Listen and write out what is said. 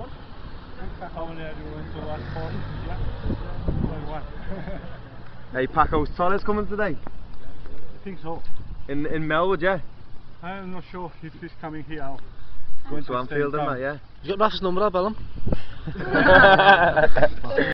Hey, Paco's Torres coming today? I think so. In Melwood, yeah? I'm not sure if he's coming here. I'll Going to Anfield and that, yeah? You got Raf's number, I'll bell him.